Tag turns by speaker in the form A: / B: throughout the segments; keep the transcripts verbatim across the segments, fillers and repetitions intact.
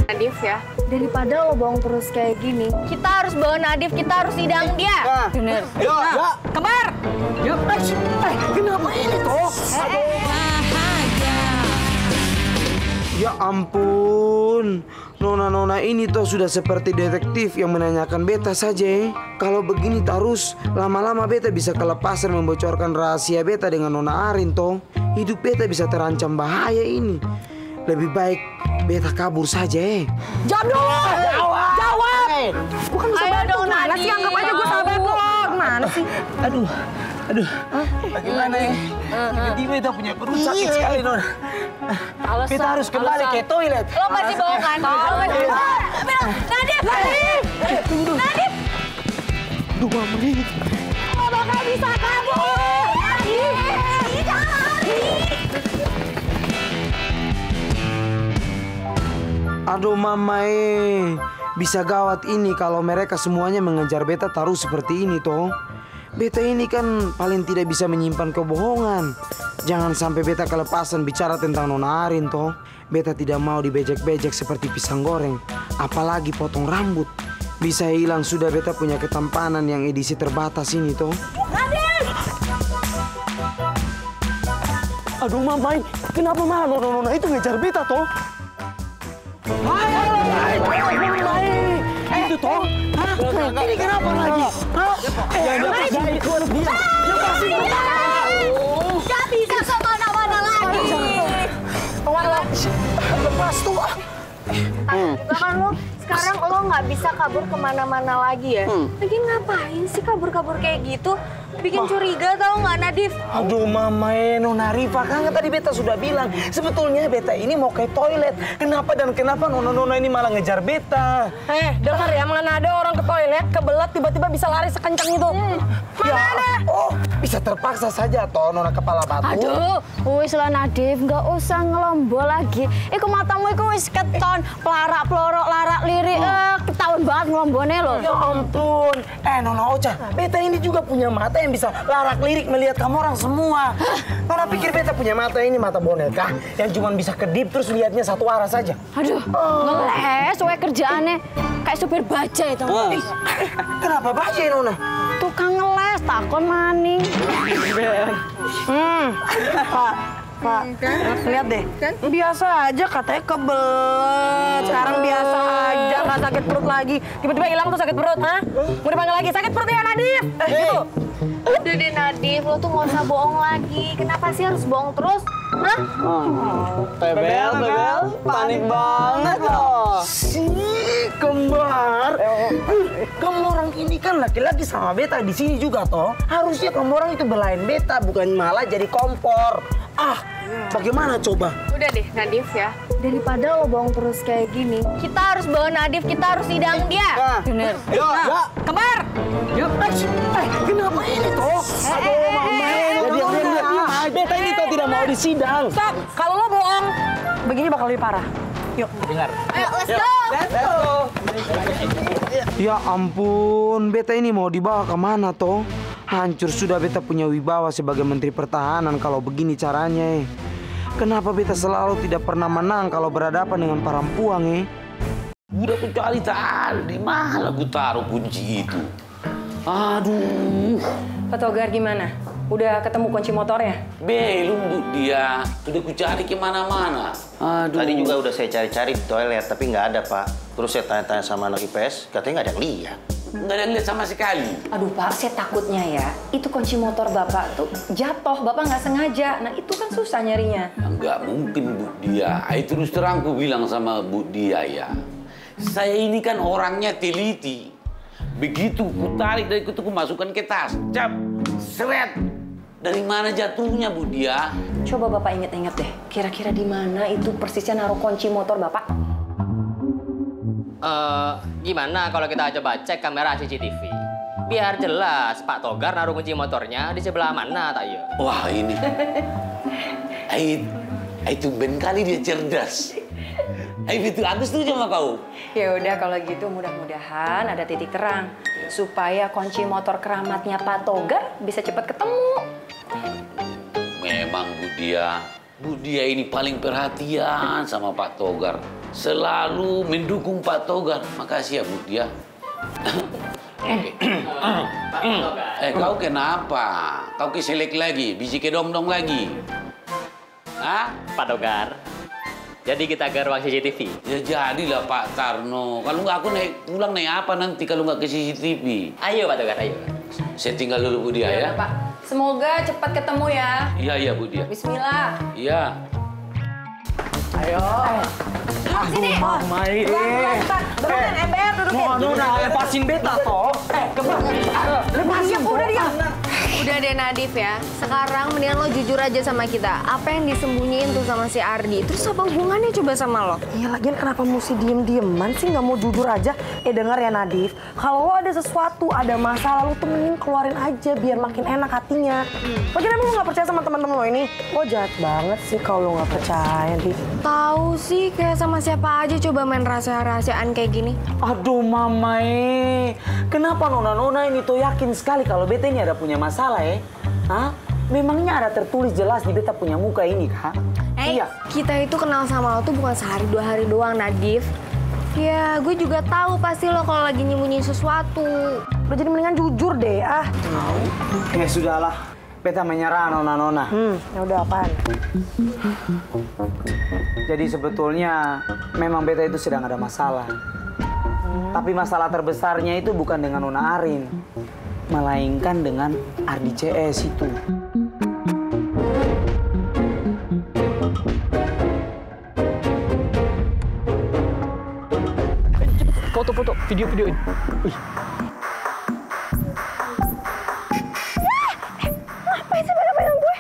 A: Nadif ya, daripada lo bohong terus kayak gini, kita harus bawa Nadif, kita harus sidang dia.
B: Nah,
A: bener.
B: Yuk,
A: nah,
B: yuk.
A: Kembar.
B: Yuk, eh, kenapa ini toh?
A: Eh, eh,
C: Ya ampun, nona-nona ini toh sudah seperti detektif yang menanyakan beta saja. Eh. Kalau begini terus, lama-lama beta bisa kelepasan membocorkan rahasia beta dengan nona Arin toh. Hidup beta bisa terancam bahaya ini. Lebih baik beta kabur saja. Eh.
A: Jawab dulu.
B: Jawab.
A: Jawab.
B: Gue kan
A: Ayo dong,
B: gimana
A: Nadif.
B: sih? Anggap aja gue sahabat lo. Gimana sih? Aduh, aduh. Bagaimana ya? Tiba-tiba beta punya perut sakit sekali, Nona.
A: Alasan,
B: Beta harus kembali
A: alasan.
B: ke toilet.
A: Lo pasti bohong kan? Lo pasti bohong. Nadif, Nadif. Nadif.
B: Dua menit.
A: Lo bakal bisa kabur. Nadif. Jangan lari.
C: Aduh mama eh, bisa gawat ini kalau mereka semuanya mengejar beta terus seperti ini toh. Beta ini kan paling tidak bisa menyimpan kebohongan. Jangan sampai beta kelepasan bicara tentang nona Arin toh. Beta tidak mau dibejek-bejek seperti pisang goreng. Apalagi potong rambut. Bisa hilang sudah beta punya ketampanan yang edisi terbatas ini toh.
A: Nadif.
B: Aduh mamai, kenapa mah nona-nona itu ngejar beta toh? Hai, hai, hai, itu toh? Hah? Ini kenapa lagi? Hah? Eh, jangan ikut dia. Lepasin dia.
A: Gak bisa kemana-mana lagi.
B: Lepas tuh.
A: Bahkan lo sekarang lo nggak bisa kabur kemana-mana lagi ya. Lagi ngapain sih kabur-kabur kayak gitu? Bikin curiga tau nggak Nadif?
B: Aduh mama eh, Nona Rifa, kan tadi beta sudah bilang sebetulnya beta ini mau ke toilet. Kenapa dan kenapa nona-nona ini malah ngejar beta?
D: Eh, dengar ya, mana ada orang ke toilet, kebelet tiba-tiba bisa lari sekencang itu. Hmm. Mana
B: Ya,
D: ada?
B: oh, bisa terpaksa saja toh nona kepala batu.
E: Aduh, wis lah Nadif, nggak usah ngelombo lagi. Iku matamu iku wis keton, pelarak pelorok larak lirik, eh, ketahuan banget ngelombone lo.
B: Ya ampun, eh Nona Ocha, beta ini juga punya mata yang bisa larak lirik melihat kamu orang semua. Nona pikir beta punya mata ini mata boneka yang cuma bisa kedip terus lihatnya satu arah saja.
E: Aduh, ngeles, we kerjaannya kayak supir bajai itu.
B: Eh, kenapa baja Nona?
E: Tukang ngeles, takon maning.
D: Hmm, Pak, Pak, lihat deh. Biasa aja katanya kebelet. Sekarang biasa aja, nggak sakit perut lagi. Tiba-tiba hilang tuh sakit perut, hah? Mau dipanggil lagi, sakit perut ya Nadif? Eh, gitu.
A: Udah deh Nadif, lo tuh nggak usah bohong lagi. Kenapa sih harus bohong terus? Hah?
B: Bebel, bebel, panik banget loh. Si kembar. Kamu orang ini kan laki-laki sama beta di sini juga toh. Harusnya kamu orang itu belain beta, bukan malah jadi kompor. Ah, bagaimana coba?
A: Udah deh Nadif ya, daripada lo bohong terus kayak gini, kita harus bawa Nadif, kita harus sidang dia.
B: Nah,
A: Bener.
B: Yuk, yuk.
A: Kembar.
B: Yuk, eh, kenapa ini toh? Aduh, mama, diam, diam, diam. Beta ini toh tidak mau disidang.
D: Stop, kalau lo bohong, begini bakal lebih parah. Yuk.
B: Dengar.
A: Ayo, let's go.
B: Let's go.
C: Ya ampun, beta ini mau dibawa kemana toh? Hancur sudah beta punya wibawa sebagai Menteri Pertahanan kalau begini caranya. Eh. Kenapa beta selalu tidak pernah menang kalau berhadapan dengan perempuan eh?
F: Udah ku cari taruh di mana ku taruh kunci itu. Aduh.
D: Pak Togar gimana? Udah ketemu kunci motornya?
F: Belum Bu dia. Sudah ku cari kemana-mana. Aduh.
G: Tadi juga udah saya cari-cari di toilet, tapi nggak ada, Pak. Terus saya tanya-tanya sama anak I P S, katanya nggak ada yang lihat.
F: Nggak ada yang lihat sama sekali.
H: Aduh Pak, saya takutnya ya, itu kunci motor Bapak tuh jatuh, Bapak nggak sengaja. Nah itu kan susah nyarinya.
F: Nggak mungkin Bu dia. Ay, terus terang ku bilang sama Bu dia ya. Saya ini kan orangnya teliti. Begitu ku tarik dari itu ku masukkan ke tas. Cap, seret. Dari mana jatuhnya Bu dia?
H: Coba Bapak inget-inget deh, kira-kira di mana itu persisnya naruh kunci motor Bapak?
I: Uh, gimana kalau kita coba cek kamera C C T V? Biar jelas Pak Togar naruh kunci motornya di sebelah mana, tak ya?
F: Wah ini, ay, ay tumben kali dia cerdas. Ay itu aku setuju sama kau.
H: Ya udah kalau gitu mudah-mudahan ada titik terang supaya kunci motor keramatnya Pak Togar bisa cepat ketemu.
F: Memang Bu dia, Bu Dia ini paling perhatian sama Pak Togar. Selalu mendukung Pak Togar. Makasih ya Bu Dia. Oke. Eh, kau kenapa? Kau keselek lagi? Biji kedom-dom lagi? Hah?
I: Pak Togar, jadi kita ke ruang C C T V.
F: Ya jadilah Pak Tarno. Kalau nggak aku naik pulang naik apa nanti kalau nggak ke C C T V?
I: Ayo Pak Togar, ayo.
F: Saya tinggal dulu Bu Dia ya.
H: Pak. Semoga cepat ketemu ya.
F: Iya iya Bu Dia.
H: Bismillah.
F: Iya.
B: Ayo.
A: Sini.
B: Mama ini.
D: Beneran ember, dudukin.
B: Mau Nona lepasin beta toh. Eh, kembang. Lepasin.
D: Udah diam.
A: Udah deh Nadif ya. Sekarang mendingan lo jujur aja sama kita. Apa yang disembunyiin tuh sama si Ardi? Terus apa hubungannya coba sama lo?
D: Ya lagian kenapa mesti diem-dieman sih, nggak mau jujur aja? Eh denger ya Nadif, kalau lo ada sesuatu, ada masalah, lo temenin keluarin aja biar makin enak hatinya. Lagian emang lo nggak percaya sama teman-teman lo ini? Lo jahat banget sih kalau lo nggak percaya, Dif.
A: Tahu sih kayak sama siapa aja coba main rahasia-rahasiaan kayak gini.
B: Aduh Mama eh. Kenapa Nona-Nona ini tuh yakin sekali kalau beta ini ada punya masalah ya? Hah? Memangnya ada tertulis jelas di beta punya muka ini kah?
A: Eh,
B: Iya.
A: kita itu kenal sama lo tuh bukan sehari dua hari doang, Nadif. Ya, gue juga tahu pasti lo kalau lagi nyembunyiin sesuatu.
D: Lo jadi mendingan jujur deh, ah.
B: Ya sudahlah, beta menyerah Nona-Nona.
D: Hmm, ya udah apaan?
B: Jadi sebetulnya memang beta itu sedang ada masalah. Hmm. Tapi masalah terbesarnya itu bukan dengan Nona Arin, melainkan dengan Ardi C S itu.
J: Foto-foto, video-videoin. Wih.
A: Ngapain sih pegang-pegang gue?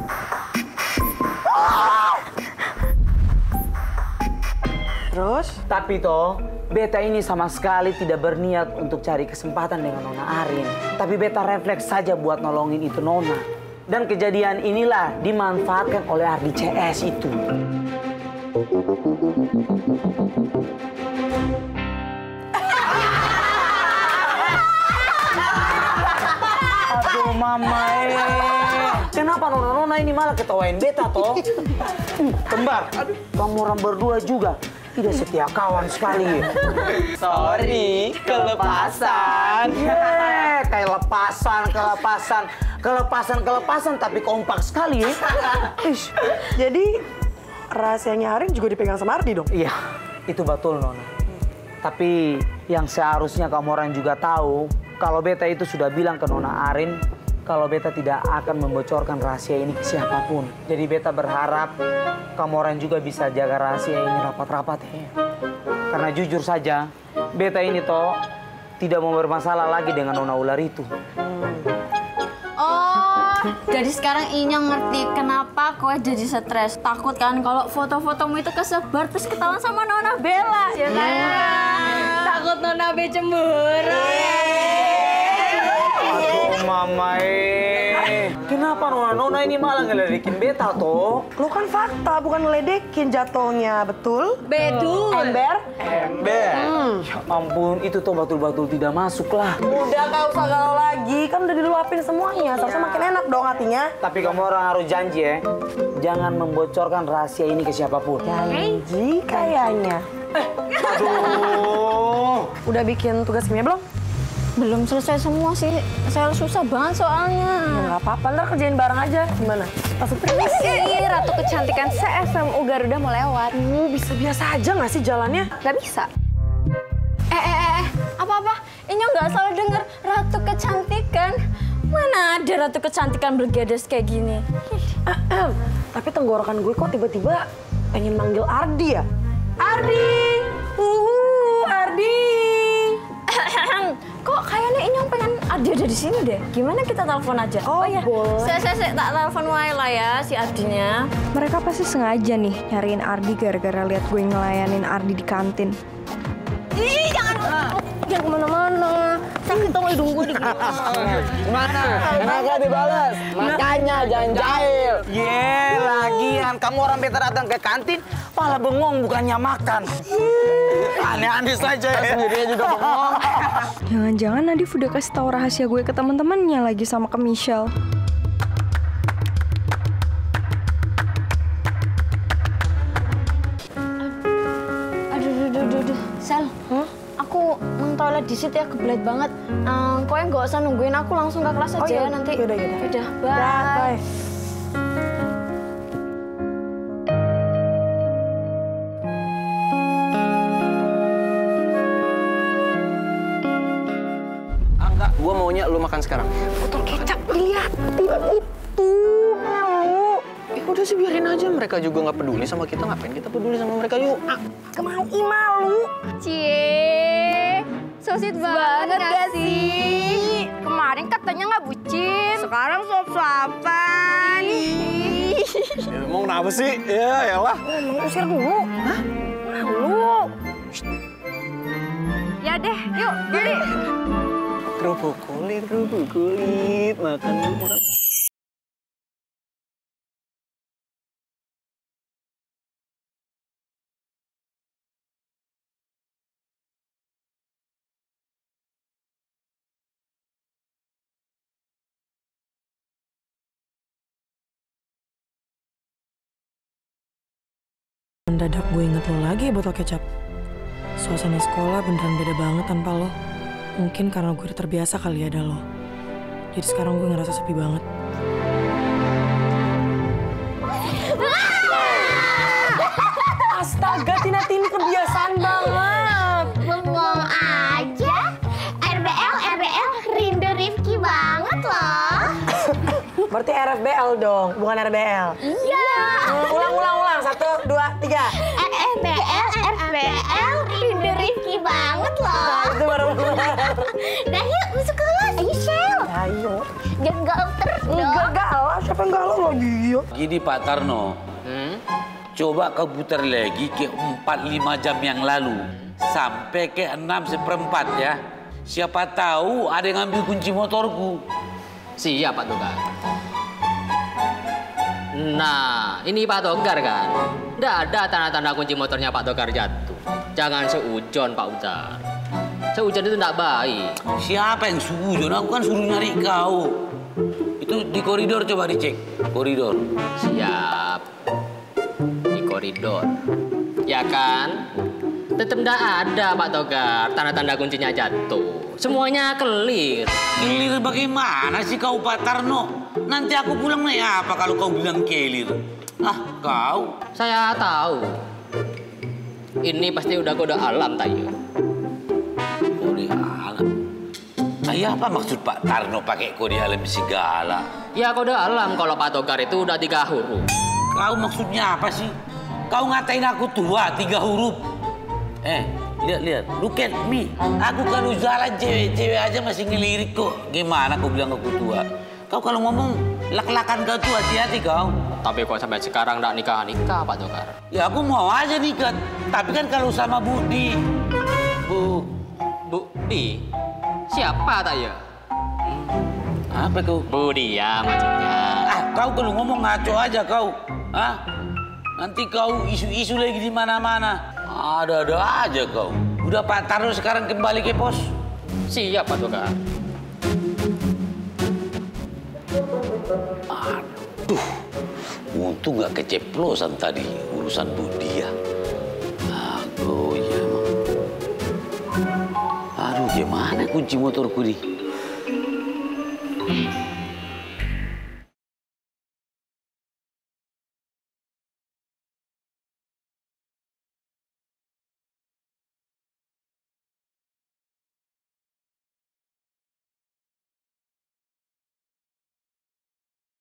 D: Terus?
B: Tapi toh, beta ini sama sekali tidak berniat untuk cari kesempatan dengan Nona Arin. Tapi beta refleks saja buat nolongin itu Nona. Dan kejadian inilah dimanfaatkan oleh Ardi C S itu. Aduh Mama eh. Kenapa Nona-Nona ini malah ketawain beta toh? Kembar, kamu orang berdua juga tidak setia kawan sekali.
J: Sorry, kelepasan.
B: Yeah, kayak lepasan, kelepasan, kelepasan, kelepasan, tapi kompak sekali ya.
D: Ish, jadi rahasianya Arin juga dipegang sama Ardi dong?
B: Iya, itu betul Nona. Tapi yang seharusnya kamu orang juga tahu, kalau beta itu sudah bilang ke Nona Arin, kalau beta tidak akan membocorkan rahasia ini ke siapapun. Jadi beta berharap kamu orang juga bisa jaga rahasia ini rapat-rapat ya. Karena jujur saja, beta ini toh tidak mau bermasalah lagi dengan Nona Ular itu.
E: Oh, jadi sekarang Inya ngerti kenapa kowe jadi stres. Takut kan kalau foto-fotomu itu kesebar terus ketahuan sama Nona Bella, ya kan? Takut Nona Be cemburu.
B: Aduh Mama eh. Kenapa Nona-Nona ini malah ngeledekin beta toh?
D: Lo kan fakta, bukan ngeledekin jatuhnya, betul?
E: Betul.
D: Ember?
B: Ember.
D: Hmm.
B: Ya ampun, itu tuh betul-betul tidak masuk lah.
D: Udah gak usah galau lagi, kan udah diluapin semuanya. Seharusnya makin enak dong hatinya.
B: Tapi kamu orang harus janji ya, jangan membocorkan rahasia ini ke siapapun.
D: Janji kayaknya.
B: Aduh.
D: Udah bikin tugas kimia belum?
E: Belum selesai semua sih. Saya susah banget soalnya.
D: Ya nggak apa-apa, ntar kerjain bareng aja. Gimana? Langsung
A: Si Ratu Kecantikan C S M U Garuda mau lewat.
D: Uh, bisa biasa aja nggak sih jalannya?
A: Gak bisa.
E: Eh, eh, eh, eh. Apa-apa? Inya nggak salah denger Ratu Kecantikan. Mana ada Ratu Kecantikan bergedes kayak gini?
D: Ahem. Tapi tenggorokan gue kok tiba-tiba pengen manggil Ardi ya? Ardi! Uhu, Ardi!
E: Kok kayaknya Inyong pengen Ardi ada di sini deh. Gimana kita telepon aja?
D: Oh,
E: ya,
D: boleh.
E: saya saya saya tak telepon Waila ya si Ardinya.
K: Mereka pasti sengaja nih nyariin Ardi gara-gara lihat gue ngelayanin Ardi di kantin.
E: Ih, jangan jangan kemana-mana. Sakit dong hidung gue di
J: Mana? Kenapa dibalas? Makanya jangan jahil.
B: Ye, lagian kamu orang beta datang ke kantin, malah bengong bukannya makan. Aneh-aneh saja ya.
J: Sendirinya juga bengong.
K: Jangan-jangan Nadif udah kasih tahu rahasia gue ke teman-temannya lagi sama ke Michelle.
E: soalnya di situ ya kebelet banget. Um, Kau yang nggak usah nungguin aku, langsung ke kelas aja
D: Oh, iya.
E: nanti.
D: Yaudah, yaudah.
E: Yaudah, bye.
D: Dah, bye.
J: Ah, enggak, gua maunya lu makan sekarang.
D: Botol kecap, liatin itu. Mau.
J: Eh, udah sih biarin aja. Mereka juga nggak peduli sama kita. Ngapain kita peduli sama mereka? Yuk. Ah.
D: Kemau malu.
A: Cie, so sweet banget gak sih? Kemarin katanya nggak bucin. Sekarang suap-suapan.
J: Ya, mau kenapa sih? Ya, yalah.
D: Mau usir dulu. Hah? Malu.
A: Ya deh, yuk beli.
J: Kerupuk kulit, kerupuk kulit. Makan dulu, makan.
D: Mendadak gue inget lo lagi ya botol kecap. Suasana sekolah beneran beda banget tanpa lo. Mungkin karena gue udah terbiasa kali ada lo. Jadi sekarang gue ngerasa sepi banget. Astaga, Tina, ini kebiasaan banget.
A: Bengong aja. R B L, R B L, rindu Rifki banget loh.
D: Berarti R F B L dong, bukan R B L.
A: Iya.
D: Ulang, ulang, ulang. Satu, dua, tiga.
A: R B L, R B L, rindu Rifki banget loh.
D: Nah, itu baru benar.
A: Dah yuk, masuk kelas. Ayo, Shell.
D: Ayo.
A: Jangan galau terus dong.
D: Enggak galau, siapa yang galau lagi?
F: Gini Pak Tarno,
I: Hmm?
F: coba kau putar lagi ke empat lima jam yang lalu. Sampai ke enam seperempat ya. Siapa tahu ada yang ambil kunci motorku.
I: Siap, Pak Togar. Nah, ini Pak Togar kan? Nggak ada tanda-tanda kunci motornya Pak Togar jatuh. Jangan seujon, Pak Ujar. Seujon itu nggak baik.
F: Siapa yang sujon? Aku kan suruh nyari kau. Itu di koridor coba dicek. Koridor.
I: Siap. Di koridor. Ya kan? Tetap nggak ada Pak Togar tanda-tanda kuncinya jatuh. Semuanya clear.
F: Clear bagaimana sih kau Pak Tarno? Nanti aku pulang naik apa kalau kau bilang clear? Ah, kau.
I: Saya tahu. Ini pasti udah kode alam, Tayo.
F: Kode alam? Ayah apa maksud Pak Tarno pakai kode alam segala?
I: Ya kode alam kalau Pak Togar itu udah tiga huruf.
F: Kau maksudnya apa sih? Kau ngatain aku tua tiga huruf. Eh, lihat-lihat, look at me. Aku kalau jalan cewek-cewek aja masih ngelirik kok. Gimana kau bilang aku tua? Kau kalau ngomong lak-lakan kau tuh hati-hati kau.
I: Tapi kok sampai sekarang nggak nikah-nikah Pak Togar?
F: Ya aku mau aja nikah. Tapi kan kalau sama Budi. Bu.
I: Budi? Siapa Tayo?
F: Apa kau?
I: Budi ya maksudnya.
F: Ah, kau kalau ngomong ngaco aja kau. Hah? Nanti kau isu-isu lagi di mana-mana. Ada-ada aja kau. Udah Pak Tarno sekarang kembali ke pos.
I: Siap Pak Togar.
F: Aduh, untung nggak keceplosan tadi urusan Budia. Aku ya emang. Aduh, gimana kunci motorku nih?